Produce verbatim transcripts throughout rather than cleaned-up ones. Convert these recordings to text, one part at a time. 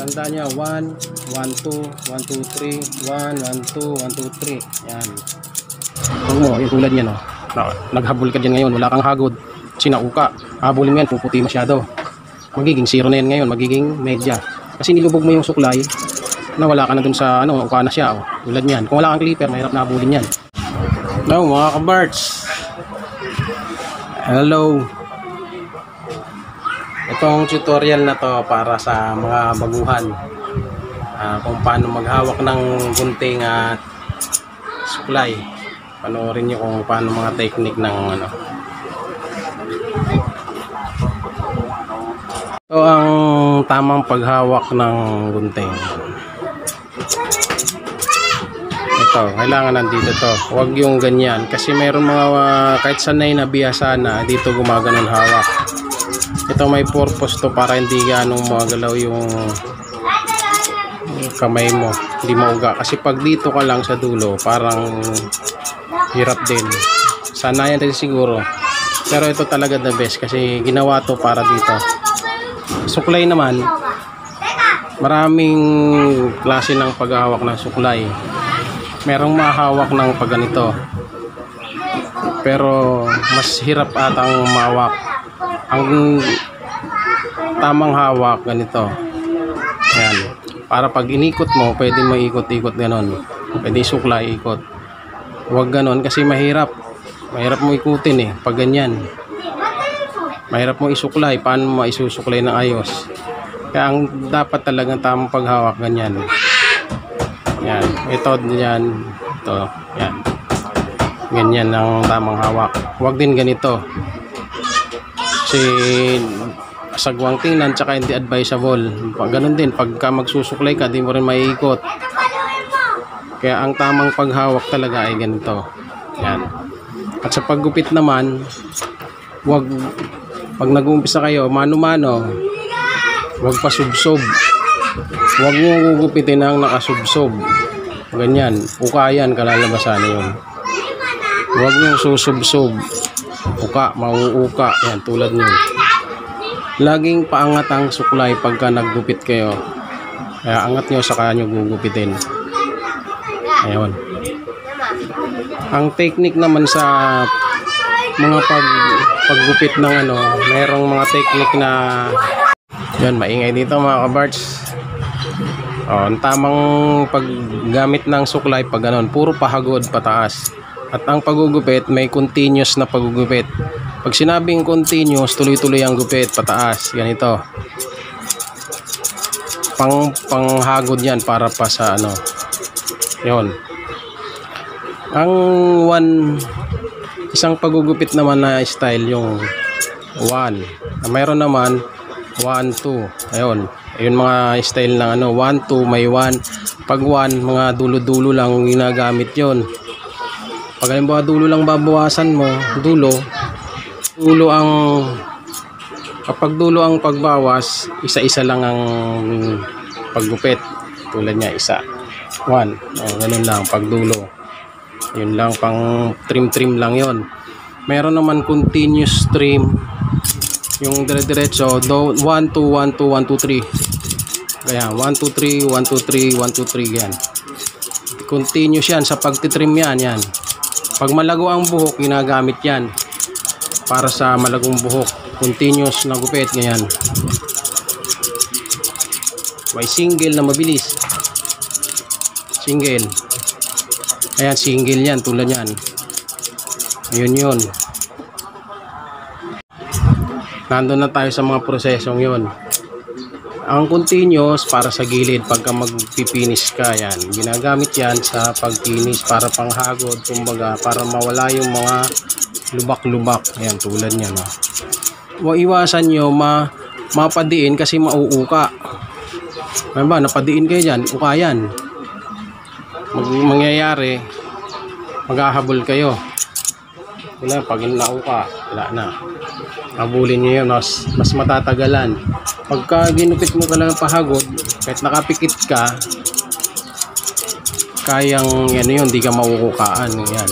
Tandaan nyo, one, one, two, one, two, three, one, one, two, one, two, three. Yan. Huwag mo, yung tulad yan, oh. Naghabol ka dyan ngayon, wala kang hagod, sinauka, habulin mo yan, puputi masyado. Magiging zero na yan ngayon, magiging medya. Kasi nilubog mo yung suklay, na wala ka na dun sa, ano, uka na siya, oh. Tulad yan. Kung wala kang clipper, mahirap na habulin yan. Now, mga kabarts, hello. Itong tutorial na to para sa mga baguhan, uh, kung paano maghawak ng gunting at suklay. Panoorin nyo kung paano mga technique ng ano. Ito ang tamang paghawak ng gunting. Ito, kailangan nandito to. Huwag yung ganyan kasi mayroon mga uh, kahit sanay na biyasa na dito gumaganon hawak. Ito may purpose to para hindi ganong magalaw yung kamay mo, hindi mauga. Kasi pag dito ka lang sa dulo, parang hirap din. Sanayan din siguro. Pero ito talaga the best kasi ginawa to para dito. Suklay naman, maraming klase ng paghahawak ng suklay. Merong mahawak ng pag ganito. Pero mas hirap atang mawak. Ang tamang hawak ganito. Ayan. Para pag inikot mo, pwede maikot-ikot ganon. Pwede suklay ikot. Huwag ganon kasi mahirap. Mahirap mo ikutin eh. Pag ganyan. Mahirap mo isuklay. Paano mo isusuklay ng ayos? Kaya ang dapat talagang tamang paghawak ganyan. Yan. Ito yan. Ito. Yan. Ganyan ang tamang hawak. Huwag din ganito. Kasi sagwang tingnan tsaka hindi advisable. Pag ganun din, pagka magsusuklay ka, di mo rin maiikot. Kaya ang tamang paghawak talaga ay ganito. Yan. At sa paggupit naman, wag pag nag-uumpisa kayo, mano-mano, wag pa subsob. Wag mo gugupitin ang nakasubsob. Ganyan, ukayan kalalabasan yun. Wag mo susubsob. Uka, mauuka. Yan, tulad nyo. Laging paangat ang suklay pagka naggupit kayo. Kaya angat nyo, saka nyo gugupitin. Ayun. Ang technique naman sa mga pag paggupit ng ano, mayroong mga technique na yan, maingay dito mga kabarts. Oh, ang tamang paggamit ng suklay pag ganon, puro pahagod pataas. At ang paggugupit, may continuous na paggugupit. Pag sinabing continuous, tuloy-tuloy ang gupit, pataas. Ganito. Pang, panghagod yan para pa sa ano. Yun. Ang one, isang paggugupit naman na style, yung one. Mayroon naman, one, two. Ayun. Ayun mga style ng ano, one, two, may one. Pag one, mga dulo-dulo lang ginagamit yon. Pag halimbawa dulo lang babawasan mo, dulo, dulo ang, kapag dulo ang pagbawas, isa-isa lang ang paggupit. Tulad niya, isa. One. O, ganun lang, pagdulo. Yun lang, pang trim-trim lang yon. Meron naman continuous trim. Yung dire-diretso, one, two, one, two, one, two, three. Kaya, one, two, three, one, two, three, one, two, three, yan. Continuous yan, sa pagtitrim yan, yan. Pag malago ang buhok, ginagamit yan para sa malagong buhok. Continuous na gupit, ganyan. May single na mabilis. Single. Ayan, single yan, tulad yan. Ayun yun. Nandun na tayo sa mga prosesong yun. Ang continuous para sa gilid pagka magpipinis ka, yan. Ginagamit yan sa pagpinis para panghagod, kumbaga para mawala yung mga lubak-lubak. Ayan, tulad niya, no. Huwag iwasan nyo ma mapadiin kasi mauuka. Ano ba, napadiin kayo dyan, ukayan. Mag mangyayari, maghahabol kayo. Wala, pag nauka, wala na. Habulin nyo yun, mas, mas matatagalan. Pagka ginupit mo talaga pahagod, kahit nakapikit ka, kayang yan yun, di ka mauukaan. Yan.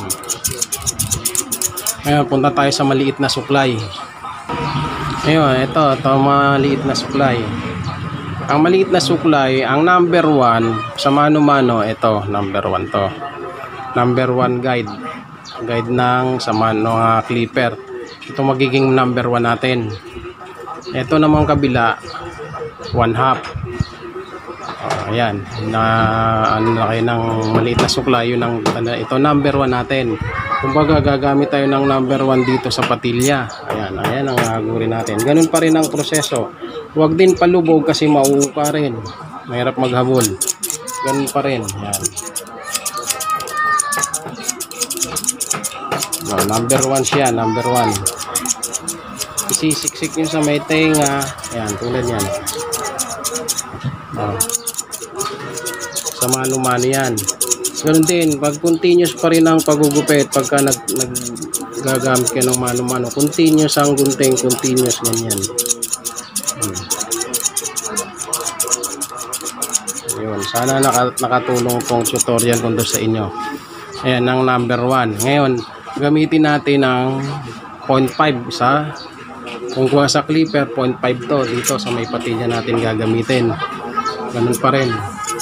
Ngayon, punta tayo sa maliit na suklay. Ngayon, ito, ito maliit na suklay. Ang maliit na suklay, ang number one sa mano-mano, ito, number one to. Number one guide. Guide ng sa mano uh, clipper. Ito magiging number one natin. Ito namang kabila, one half. Uh, ayan, na ano na kayo ng maliit na suklay, yun ang, ito number one natin. Kumbaga gagamit tayo ng number one dito sa patilya. Ayan, ayan ang hagurin natin. Ganun pa rin ang proseso. Huwag din palubog kasi mauuka rin. Mahirap maghabol. Ganun pa rin. Ayan. No, number one siya, number one. Isisiksik nyo sa may tenga. Ayan, tulad yan. Oh. Sa mano-mano yan. Ganun din, pag continuous pa rin ang pagugupit, pagka nag, naggagamit ka ng mano-mano, continuous ang gunting, continuous ganyan. Hmm. Yun, sana naka, nakatulong tong tutorial ko sa inyo. Ayan ang number one. Ngayon, gamitin natin ang zero point five sa, kung kuha sa clipper, zero point five to, dito sa may patilya natin gagamitin. Ganun pa rin.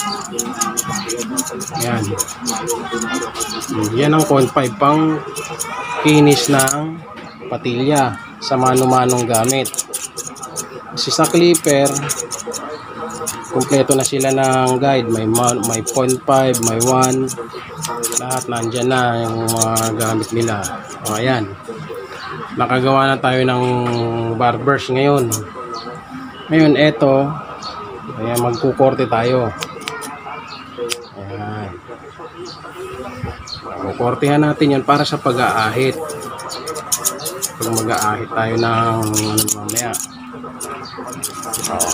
Yan. Yan ang zero point five pang kinis ng patilya sa mano-manong gamit. Kasi sa clipper, kumpleto na sila ng guide. May, may zero point five, may one. Lahat nandyan na yung mga gamit nila. O, ayan. Nakagawa na tayo ng barbers ngayon. Ngayon, eto. Ayan, magkukorte tayo. Ayan. Kukortehan natin yan para sa pag-aahit. Pag mag-aahit tayo ng ano mamaya. Oh.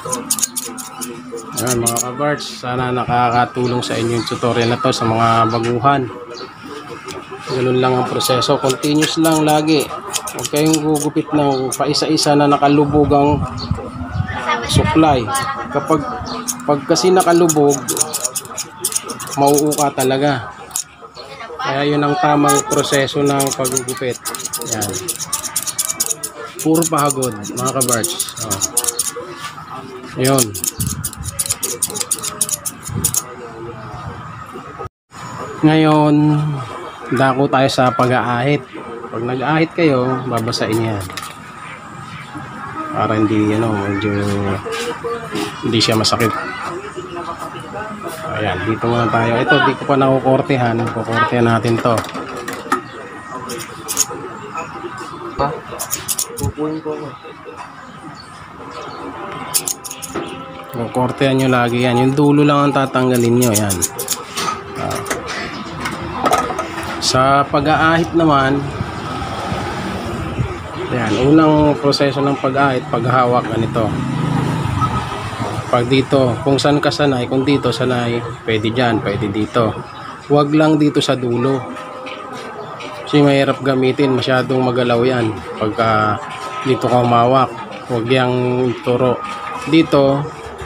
Ayan mga kabards, sana nakakatulong sa inyo yung tutorial na to sa mga baguhan. Ganun lang ang proseso. Continuous lang lagi. Huwag kayong gugupit ng paisa-isa na nakalubog ang supply. Kapag pag kasi nakalubog, mauuka talaga. Kaya yun ang tamang proseso ng paggugupit. Yan. Puro pahagod, mga kabards. Oh. Yun. Ngayon, dako tayo sa pag-aahit. Pag nag-aahit kayo, babasain yan. Para hindi, ano, medyo hindi siya masakit. Ayan, dito muna tayo. Ito, di ko pa nakukortehan. Kukortehan natin to. Pa? Pupuin ko ako. Kukortehan nyo lagi yan. Yung dulo lang ang tatanggalin nyo. Yan. Ah. Sa pag-aahit naman, yan, unang proseso ng pag-aahit, paghawak ganito. Pag dito, kung saan ka sanay, kung dito sanay, pwede dyan, pwede dito. Huwag lang dito sa dulo. Kasi mahirap gamitin, masyadong magalaw yan. Pagka dito ka umawak, huwag yang turo. Dito,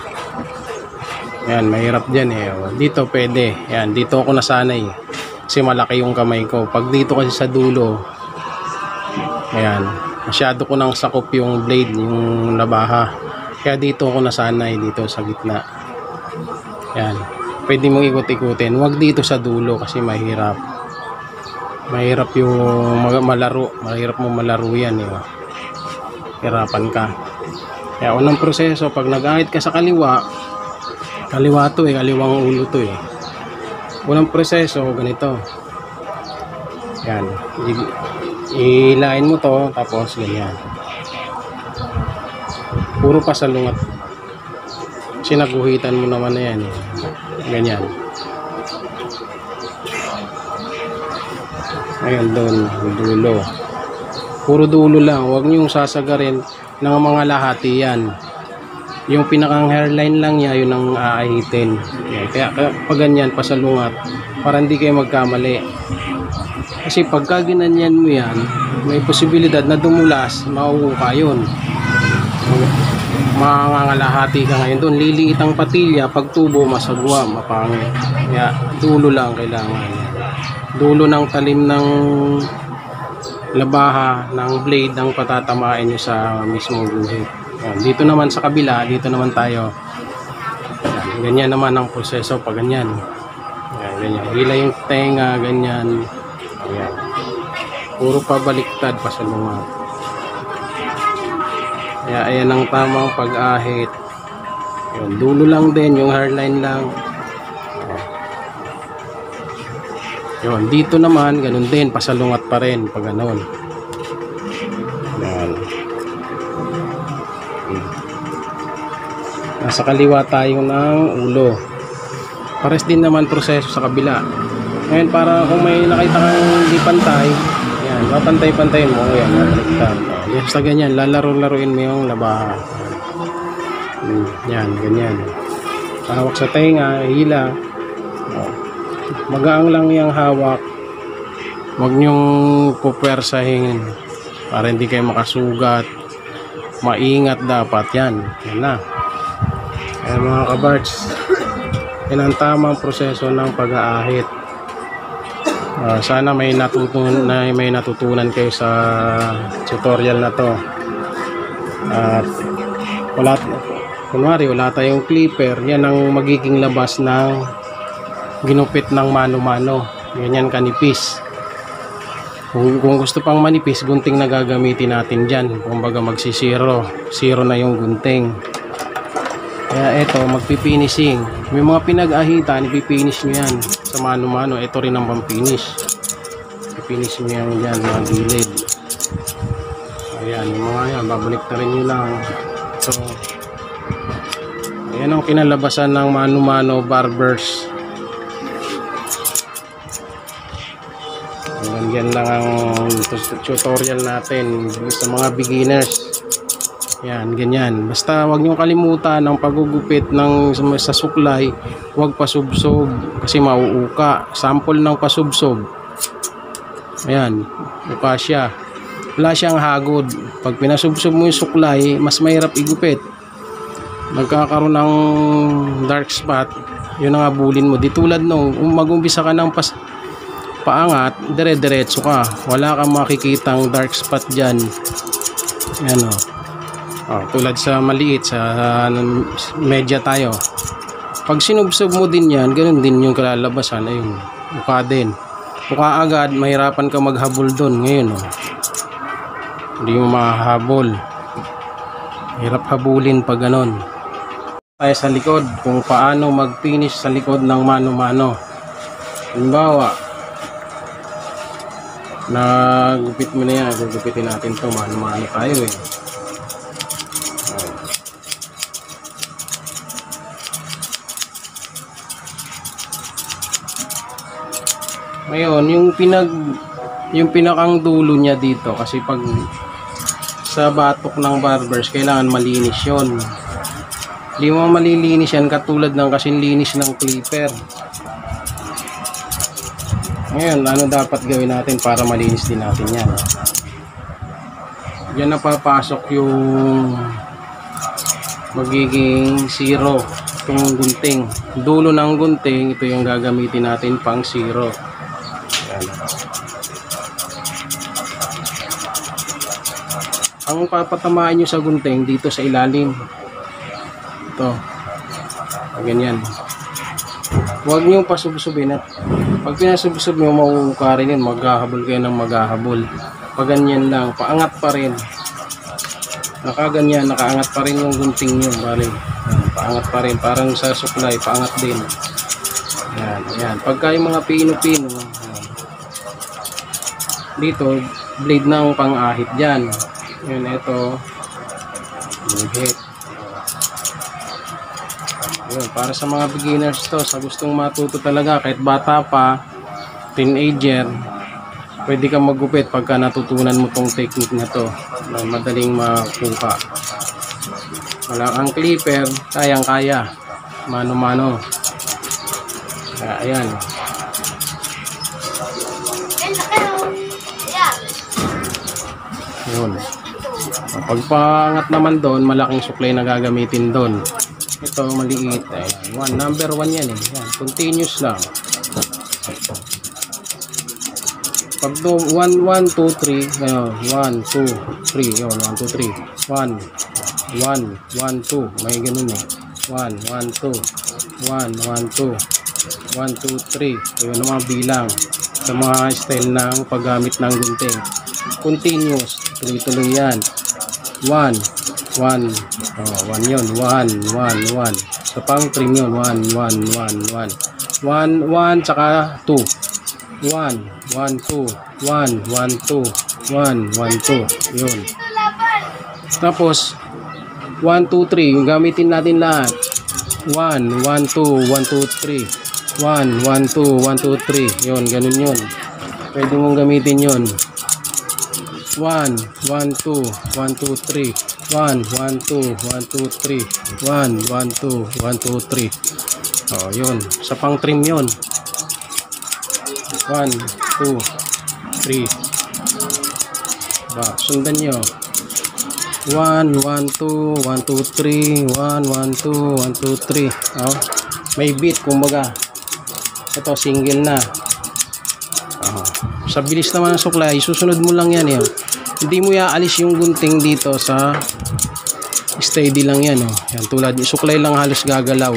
yan, mahirap dyan eh. Dito pwede, yan, dito ako nasanay. Kasi malaki yung kamay ko. Pag dito kasi sa dulo, ayan, masyado ko nang sakop yung blade, yung labaha. Kaya dito ako nasanay, dito sa gitna. Yan. Pwede mong ikot-ikutin. Huwag dito sa dulo kasi mahirap. Mahirap yung malaro. Mahirap mo malaro yan. Eh. Hirapan ka. Kaya unang proseso, pag nag-ahit ka sa kaliwa, kaliwa to eh, kaliwang ulo to eh. Unang proseso, ganito. Yan. Ilain mo to, tapos ganyan. Puro pasalungat. Sinaguhitan mo naman na yan eh. Ganyan. Ayan doon, dulo. Puro dulo lang. Huwag niyong sasagarin ng mga lahati yan. Yung pinakang hairline lang niya, yun ang aahitin. Kaya, kaya pag ganyan, pasalungat, para hindi kayo magkamali. Kasi pagka ginanyan mo yan, may posibilidad na dumulas, mauuka yun. Mangangalahati ka ngayon doon. Liliit ang patilya, pag tubo, masagwa, mapangit. Kaya dulo lang kailangan. Dulo ng talim ng labaha, ng blade, ang patatamain nyo sa mismong guhit. Yan. Dito naman sa kabila, dito naman tayo. Ganyan naman ang proseso pag ganyan. Ayan, ganyan. Hila yung tenga, ganyan. Ayan. Puro pabaliktad, pasalungat. Kaya ayan ang tamang pag-ahit. Ayan, dulo lang din, yung hairline lang. Yun, dito naman, ganun din, pasalungat pa rin pag ganun. Ayan. Nasa kaliwa tayo ng ulo. Pares din naman proseso sa kabila. Ngayon, para kung may nakita kang hindi pantay, yan, papantay-pantayin mo. Yan, mabaliktad. Yan, sa ganyan, lalaro-laruin mo yung labaha. Yan, ganyan. Hawak sa tenga, hila. Magaang lang yung hawak. Huwag nyong pupwersahin para hindi kayo makasugat. Maingat dapat yan. Yan na. Kaya mga kabarts, yan ang tamang proseso ng pag-aahit. Uh, sana may natutunan, na may natutunan kayo sa tutorial na to. At wala, kunwari wala tayong clipper, yan ang magiging labas ng ginupit ng mano-mano. Ganyan kanipis. Kung, kung gusto pang manipis, gunting na gagamitin natin dyan. Kumbaga magsisiro. Zero na yung gunting. Kaya eto, magpipinising. May mga pinag-ahitan, ipipinish nyo yan sa mano-mano. Ito rin ang pang-finish. Ipinish nyo yan dyan, mga gilid. Ayan, yung mga yan, babalik na rin nyo lang. So, ayan ang kinalabasan ng mano-mano barbers. Yan lang ang tutorial natin sa mga beginners. Yan, ganyan. Basta wag niyo kalimutan ang pagugupit ng sa suklay, wag pasubsob kasi mauuka. Sample ng pasubsob. Ayan, uka siya. Wala siyang hagod. Pag pinasubsob mo yung suklay, mas mahirap igupit. Magkakaroon ng dark spot. Yun ang abulin mo. Di tulad nung mag-umpisa ka ng pas paangat, dire-diretso ka. Wala kang makikitang dark spot dyan. Ayan o. Oh, tulad sa maliit, sa uh, media tayo. Pag sinubsob mo din yan, ganun din yung kalalabasan. Ayun, mukha din. Mukha agad, mahirapan ka maghabol doon. Ngayon o. Hindi mo mahahabol. Hirap habulin pag ganun. Tayo sa likod, kung paano mag-finish sa likod ng mano-mano. Halimbawa, nagupit mo na yan, gugupitin natin to, mano-mano tayo eh. Ngayon, yung pinag yung pinakang dulo niya dito, kasi pag sa batok ng barbers kailangan malinis yon. Hindi mo malilinis yan katulad ng kasing linis ng clipper. Ngayon, ano dapat gawin natin para malinis din natin yan? Diyan na papasok yung magiging zero, itong gunting. Dulo ng gunting, ito yung gagamitin natin pang zero. Yan. Ang papatamaan nyo sa gunting dito sa ilalim. Ito. Ganyan. Huwag nyo pasubsubin at pag pinasubsob nyo, mauuka rin yun. Maghahabol kayo ng maghahabol. Pag ganyan lang, paangat pa rin. Nakaganyan, nakaangat pa rin yung gunting nyo. Bali, paangat pa rin. Parang sa suklay, paangat din. Yan, yan. Pagka yung mga pino-pino, dito, blade ng pang-ahit dyan. Yun, ito. Hit. Yun, para sa mga beginners to, sa gustong matuto talaga, kahit bata pa, teenager, pwede kang maggupit pagka natutunan mo tong technique na to. Na madaling makuha. Wala kang clipper, kayang-kaya. Mano-mano. Kaya, ayan. Yun. Pagpangat naman doon, malaking suklay na gagamitin doon. Ito maliit. Ayan. One, number one yan eh. Yan. Continuous lang. Pag do, one, one, two, three. Ayan. one, two, three. Yun, one, two, three. one, one, one, two. May ganun eh. one, one, two. one, one, two, one, two, three. Yun ang mga bilang sa mga style ng paggamit ng gunting. Continuous, tuloy-tuloy yan. one, one, oh, one yun, one, one, one. Sa pang trim yun, one, one, one, one. one, one, tsaka two. one, one, two, one, one, two, one, one, two. Yun. Tapos, one, two, three. Yung gamitin natin lahat. one, one, two, one, two, three. one, one, two, one, two, three. Yun, ganun yun. Pwede mong gamitin yun. one, one, two, one, two, three. one, one, two, one, two, three. one, one, two, one, two, three. Oh, yun. Sa pang trim yun. one, two, three. Ba, sundan nyo. one, one, two, one, two, three. one, one, two, one, two, three. Oh, may beat, kumbaga. Ito, single na. Oh, sa bilis naman ng suklay, susunod mo lang yan. Yun. Hindi mo iaalis yung gunting dito sa steady lang yan. Oh. Yan, tulad, suklay lang halos gagalaw.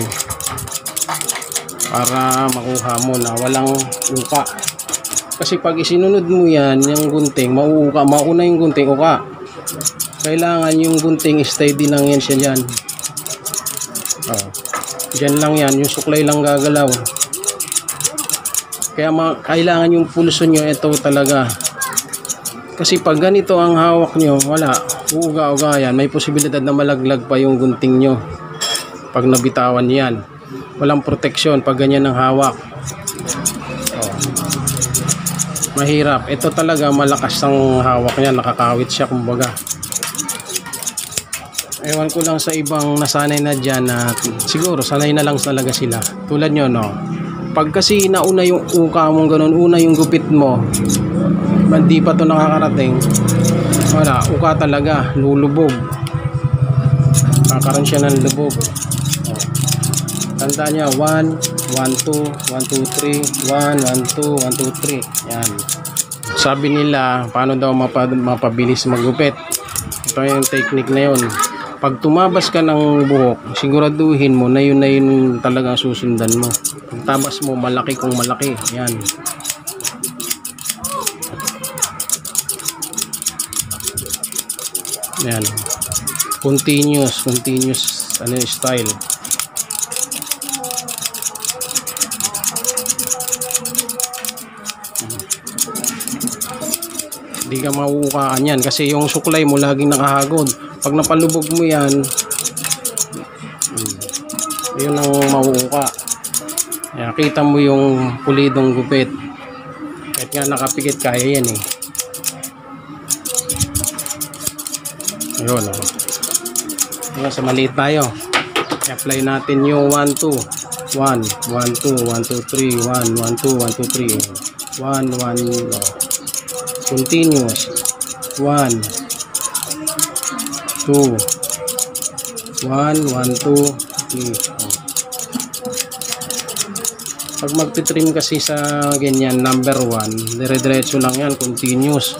Para makuha mo na walang uka. Kasi pag isinunod mo yan, yung gunting, mauuka, mauna yung gunting, uka. Kailangan yung gunting steady lang yan siya dyan. Oh. Dyan lang yan, yung suklay lang gagalaw. Kaya kailangan yung pulso nyo, ito talaga. Kasi pag ganito ang hawak nyo, wala, uuga-uga yan. May posibilidad na malaglag pa yung gunting nyo. Pag nabitawan yan. Walang proteksyon pag ganyan ang hawak. Oh. Mahirap. Ito talaga malakas ang hawak niya. Nakakawit siya kumbaga. Ewan ko lang sa ibang nasanay na dyan na siguro sanay na lang talaga sila. Tulad nyo, no? Pag kasi nauna yung uka mong ganun, una yung gupit mo, hindi pa to nakakarating, wala, uka talaga, lulubog. Kakaroon siya ng lubog. Tandaan niya, one, one, two, one, two, three, one, one, two, one, two, three. Yan. Sabi nila, paano daw mapa, mapabilis maggupit. Ito yung technique na yun. Pag tumabas ka ng buhok, siguraduhin mo na yun na yun talaga susundan mo. Pag tabas mo, malaki kung malaki. Yan. Yan. Continuous, continuous ano, style. Hindi ka mauukaan yan kasi yung suklay mo laging nakahagod. Pag napalubog mo yan, yun ang mauuka. Kaya kita mo yung pulidong gupit. Kahit nga nakapikit, kaya yan eh. Ayun o. Ayun, sa maliit tayo. I-apply natin yung one, two. one, one, two, one, two, three. one, one, two, one, two, three. one, one, oh. Continuous. one, two, one, one, two, three. Pag magtitrim kasi sa ganyan, number one, dire-diretso lang yan, continuous.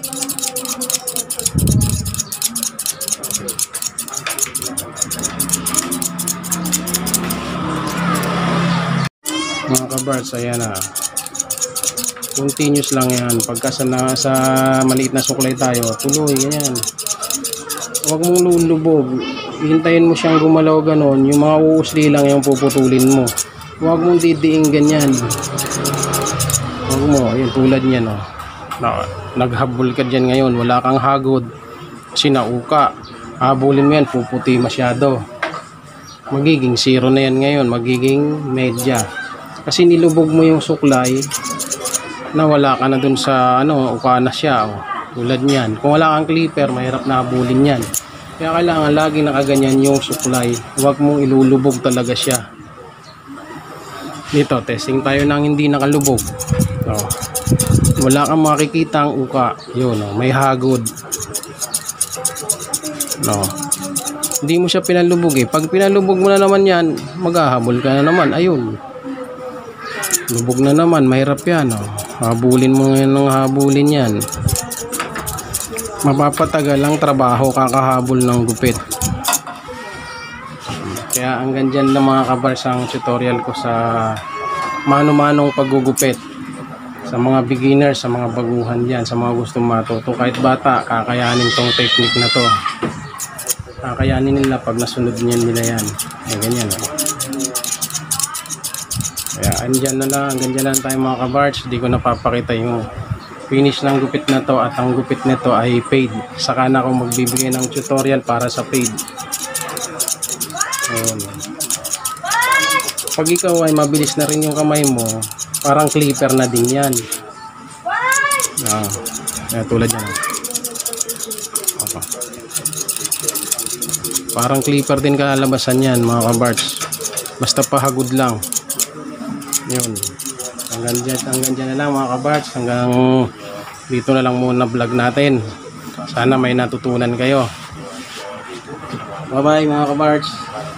Mga kabards, ayan na. Continuous lang yan. Pagka sa, na, sa maliit na suklay tayo, tuloy, ganyan. Huwag mong lulubog. Hintayin mo siyang gumalaw ganon. Yung mga uusli lang yung puputulin mo. Huwag mong didiing ganyan. Huwag mo. Yung tulad niyan, no? Na, naghabol ka dyan ngayon. Wala kang hagod. Kasi nauka. Habulin mo yan, puputi masyado. Magiging zero na yan ngayon. Magiging medya. Kasi nilubog mo yung suklay na wala ka na dun sa ano, uka na siya. Oh. Tulad niyan. Kung wala kang clipper, mahirap na habulin yan. Kaya kailangan lagi nakaganyan yung suklay. Huwag mong ilulubog talaga siya. Dito, testing tayo ng hindi nakalubog. Oh. Wala kang makikita ang uka. Yun, oh, may hagod. No. Hindi mo siya pinalubog eh. Pag pinalubog mo na naman yan, maghahabol ka na naman. Ayun. Lubog na naman, mahirap yan. Oh. Habulin mo ngayon ng habulin yan. Mapapatagal ang trabaho kakahabol ng gupit. Kaya Kaya hanggang dyan lang mga kabars ang tutorial ko sa mano-manong paggugupit. Sa mga beginner, sa mga baguhan dyan, sa mga gustong matuto. Kahit bata, kakayanin tong technique na to. Kakayanin nila pag nasunod niyan nila yan. Ay, ganyan. Oh. Kaya andyan na lang, hanggang dyan lang tayo mga kabars. Hindi ko napapakita yung finish ng gupit na to, at ang gupit nito ay paid. Saka na ako magbibigay ng tutorial para sa paid. Ayun. Pag ikaw ay mabilis na rin yung kamay mo, parang clipper na din yan. Ah, kaya tulad yan. Okay. Parang clipper din kalalabasan yan mga kabarts. Basta pahagod lang. Yun. Hanggang dyan, hanggang dyan na lang mga kabarts. Hanggang dito na lang muna vlog natin. Sana may natutunan kayo. Bye bye mga kabarts.